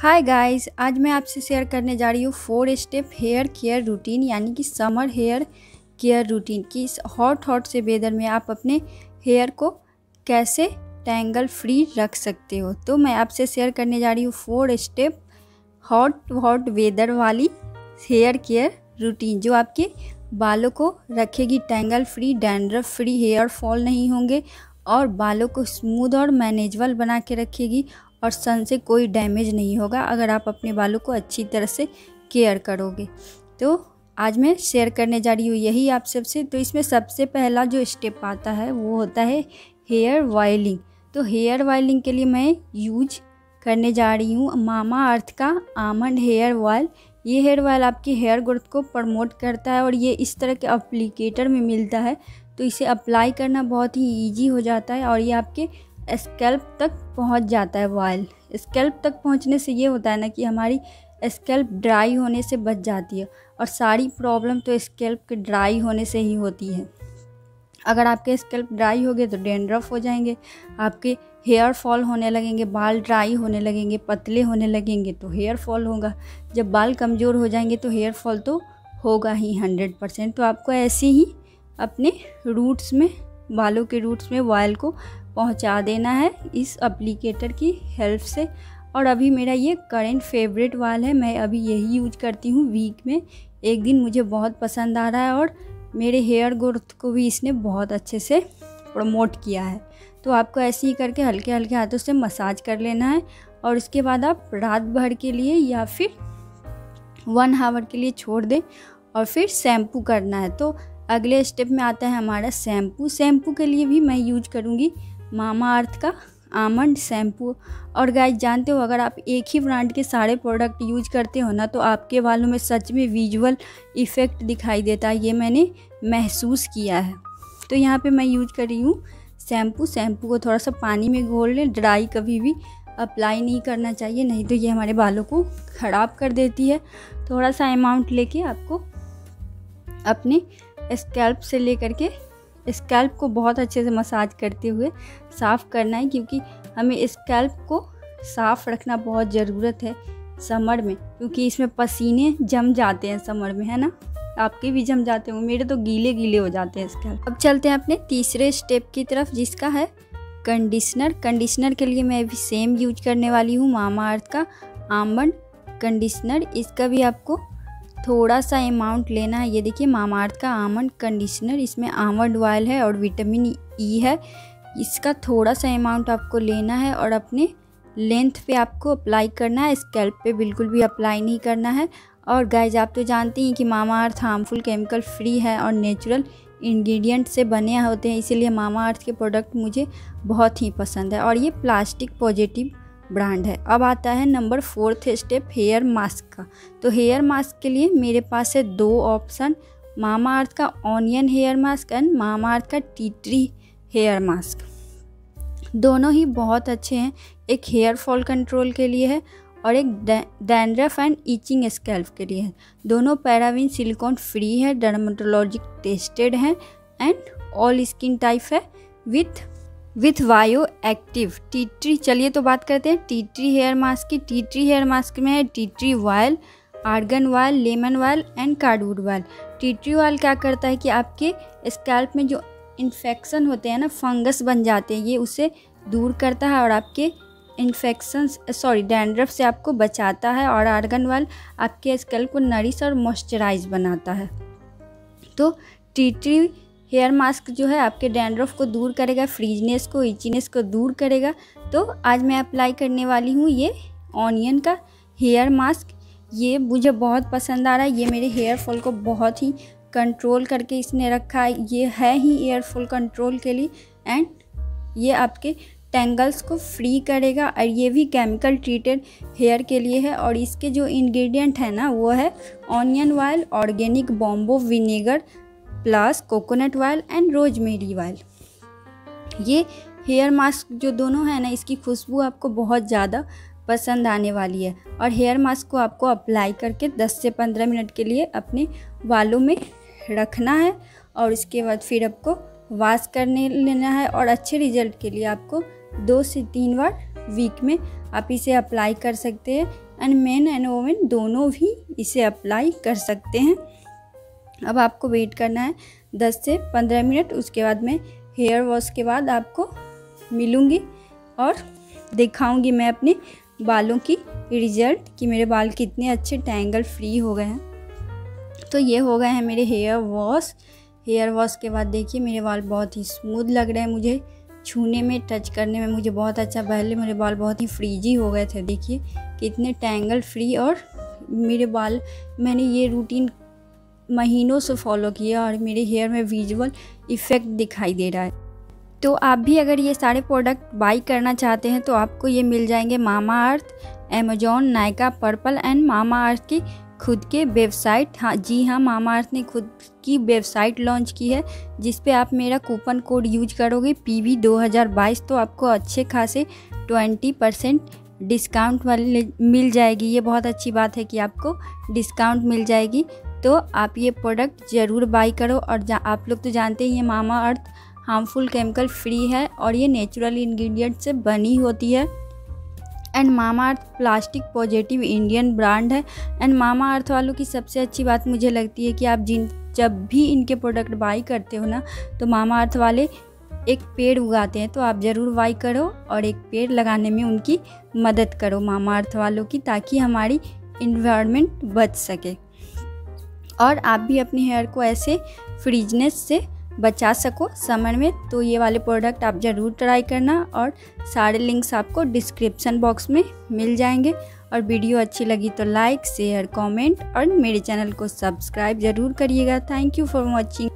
Hi guys, आज मैं आपसे शेयर करने जा रही हूँ 4 स्टेप हेयर केयर रूटीन यानी कि समर हेयर केयर रूटीन की इस हॉट से वेदर में आप अपने हेयर को कैसे टैंगल फ्री रख सकते हो। तो मैं आपसे शेयर करने जा रही हूँ 4 स्टेप हॉट वेदर वाली हेयर केयर रूटीन जो आपके बालों को रखेगी tangle free, dandruff free, hair fall नहीं होंगे और बालों को स्मूथ और मैनेजेबल बना के रखेगी और सन से कोई डैमेज नहीं होगा अगर आप अपने बालों को अच्छी तरह से केयर करोगे। तो आज मैं शेयर करने जा रही हूँ यही आप सबसे। तो इसमें सबसे पहला जो स्टेप आता है वो होता है हेयर ऑयलिंग। तो हेयर ऑयलिंग के लिए मैं यूज करने जा रही हूँ मामा अर्थ का आमंड हेयर ऑयल। ये हेयर ऑयल आपकी हेयर ग्रोथ को प्रमोट करता है और ये इस तरह के एप्लीकेटर में मिलता है, तो इसे अप्लाई करना बहुत ही ईजी हो जाता है और ये आपके स्कैल्प तक पहुंच जाता है। ऑयल स्कैल्प तक पहुंचने से ये होता है ना कि हमारी स्कैल्प ड्राई होने से बच जाती है और सारी प्रॉब्लम तो स्कैल्प के ड्राई होने से ही होती है। अगर आपके स्कैल्प ड्राई हो गए तो डैंड्रफ हो जाएंगे, आपके हेयर फॉल होने लगेंगे, बाल ड्राई होने लगेंगे, पतले होने लगेंगे तो हेयर फॉल होगा। जब बाल कमज़ोर हो जाएंगे तो हेयर फॉल तो होगा ही 100%। तो आपको ऐसे ही अपने रूट्स में, बालों के रूट्स में ऑयल को पहुंचा देना है इस एप्लीकेटर की हेल्प से। और अभी मेरा ये करेंट फेवरेट ऑयल है, मैं अभी यही यूज करती हूँ वीक में एक दिन। मुझे बहुत पसंद आ रहा है और मेरे हेयर ग्रोथ को भी इसने बहुत अच्छे से प्रमोट किया है। तो आपको ऐसे ही करके हल्के हल्के हाथों से मसाज कर लेना है और उसके बाद आप रात भर के लिए या फिर 1 आवर के लिए छोड़ दें और फिर शैम्पू करना है। तो अगले स्टेप में आता है हमारा शैम्पू। शैम्पू के लिए भी मैं यूज करूँगी मामा अर्थ का आमंड शैम्पू। और गाइस जानते हो, अगर आप एक ही ब्रांड के सारे प्रोडक्ट यूज करते हो ना तो आपके बालों में सच में विजुअल इफ़ेक्ट दिखाई देता है, ये मैंने महसूस किया है। तो यहाँ पे मैं यूज कर रही हूँ शैम्पू। शैम्पू को थोड़ा सा पानी में घोल लें, ड्राई कभी भी अप्लाई नहीं करना चाहिए, नहीं तो ये हमारे बालों को ख़राब कर देती है। थोड़ा सा अमाउंट लेके आपको अपने स्कैल्प से लेकर के स्कैल्प को बहुत अच्छे से मसाज करते हुए साफ़ करना है, क्योंकि हमें स्कैल्प को साफ़ रखना बहुत ज़रूरत है समर में, क्योंकि इसमें पसीने जम जाते हैं समर में, है ना। आपके भी जम जाते होंगे, मेरे तो गीले गीले हो जाते हैं स्कैल्प। अब चलते हैं अपने तीसरे स्टेप की तरफ, जिसका है कंडीशनर। कंडीशनर के लिए मैं भी सेम यूज करने वाली हूँ मामा अर्थ का आमंड कंडीशनर। इसका भी आपको थोड़ा सा अमाउंट लेना है। ये देखिए मामा अर्थ का आमंड कंडीशनर, इसमें आमंड ऑयल है और विटामिन ई है। इसका थोड़ा सा अमाउंट आपको लेना है और अपने लेंथ पे आपको अप्लाई करना है, स्कैल्प पे बिल्कुल भी अप्लाई नहीं करना है। और गाइज आप तो जानती हैं कि Mamaearth harmful chemical free है और नेचुरल इंग्रेडिएंट से बने होते हैं, इसीलिए मामा अर्थ के प्रोडक्ट मुझे बहुत ही पसंद है और ये प्लास्टिक पॉजिटिव ब्रांड है। अब आता है नंबर 4 स्टेप हेयर मास्क का। तो हेयर मास्क के लिए मेरे पास है 2 ऑप्शन, मामा अर्थ का onion hair mask and Mamaearth का टी ट्री हेयर मास्क। दोनों ही बहुत अच्छे हैं, एक हेयर फॉल कंट्रोल के लिए है और एक डैंड्रफ एंड इचिंग स्कैल्प के लिए है। दोनों पैराबिन सिलिकॉन फ्री है, डर्मेटोलॉजिक टेस्टेड हैं एंड ऑल स्किन टाइप है with bioactive tea tree. चलिए तो बात करते हैं टी ट्री हेयर मास्क की। टी ट्री हेयर मास्क में है tea tree oil, argan oil, lemon oil and cardwood oil. Tea tree oil क्या करता है कि आपके स्कैल्प में जो इन्फेक्शन होते हैं ना, फंगस बन जाते हैं, ये उसे दूर करता है और आपके डैंड्रफ से आपको बचाता है। और आर्गन ऑयल आपके स्कैल्प को नरिश और मॉइस्चराइज बनाता है। तो टी ट्री हेयर मास्क जो है आपके डैंड्रफ को दूर करेगा, फ्रीजनेस को, इचीनेस को दूर करेगा। तो आज मैं अप्लाई करने वाली हूँ ये ऑनियन का हेयर मास्क। ये मुझे बहुत पसंद आ रहा है, ये मेरे हेयर फॉल को बहुत ही कंट्रोल करके इसने रखा है। ये है ही हेयर फॉल कंट्रोल के लिए एंड ये आपके टेंगल्स को फ्री करेगा और ये भी केमिकल ट्रीटेड हेयर के लिए है। और इसके जो इंग्रेडिएंट है ना वो है onion oil, organic bamboo vinegar plus coconut oil and rosemary oil. ये हेयर मास्क जो दोनों है ना, इसकी खुशबू आपको बहुत ज़्यादा पसंद आने वाली है। और हेयर मास्क को आपको अप्लाई करके 10 से 15 मिनट के लिए अपने बालों में रखना है और इसके बाद फिर आपको वॉश करने लेना है। और अच्छे रिजल्ट के लिए आपको 2 से 3 बार वीक में आप इसे अप्लाई कर सकते हैं। एंड मेन एंड वुमेन दोनों भी इसे अप्लाई कर सकते हैं। अब आपको वेट करना है 10 से 15 मिनट। उसके बाद मैं हेयर वॉश के बाद आपको मिलूँगी और दिखाऊंगी मैं अपने बालों की रिजल्ट कि मेरे बाल कितने अच्छे टैंगल फ्री हो गए हैं। तो ये हो गए हैं मेरे हेयर वॉश के बाद देखिए मेरे बाल बहुत ही स्मूथ लग रहे हैं, मुझे छूने में, टच करने में मुझे बहुत अच्छा। पहले मेरे बाल बहुत ही फ्रीजी हो गए थे, देखिए कितने टैंगल फ्री। और मेरे बाल, मैंने ये रूटीन महीनों से फॉलो किया और मेरे हेयर में विजुअल इफ़ेक्ट दिखाई दे रहा है। तो आप भी अगर ये सारे प्रोडक्ट बाई करना चाहते हैं तो आपको ये मिल जाएंगे Mamaearth, Amazon, Nykaa, Purplle and Mamaearth की खुद के वेबसाइट। हाँ जी हाँ, मामाअर्थ ने खुद की वेबसाइट लॉन्च की है जिस पे आप मेरा कूपन कोड यूज करोगे PV 2022 तो आपको अच्छे खासे 20% डिस्काउंट वाले मिल जाएगी। ये बहुत अच्छी बात है कि आपको डिस्काउंट मिल जाएगी। तो आप ये प्रोडक्ट ज़रूर बाई करो। और आप लोग तो जानते ही हैं मामाअर्थ हार्मफुल केमिकल फ्री है और ये नेचुरल इंग्रेडिएंट से बनी होती है। And Mamaearth plastic positive Indian brand है। एंड मामाअर्थ वालों की सबसे अच्छी बात मुझे लगती है कि आप जब भी इनके प्रोडक्ट बाई करते हो ना तो मामाअर्थ वाले एक पेड़ उगाते हैं। तो आप ज़रूर बाई करो और एक पेड़ लगाने में उनकी मदद करो मामाअर्थ वालों की, ताकि हमारी इन्वायरमेंट बच सके और आप भी अपने हेयर को ऐसे फ्रीजनेस से बचा सको समर में। तो ये वाले प्रोडक्ट आप ज़रूर ट्राई करना और सारे लिंक्स आपको डिस्क्रिप्शन बॉक्स में मिल जाएंगे। और वीडियो अच्छी लगी तो लाइक, शेयर, कमेंट और मेरे चैनल को सब्सक्राइब ज़रूर करिएगा। Thank you for watching.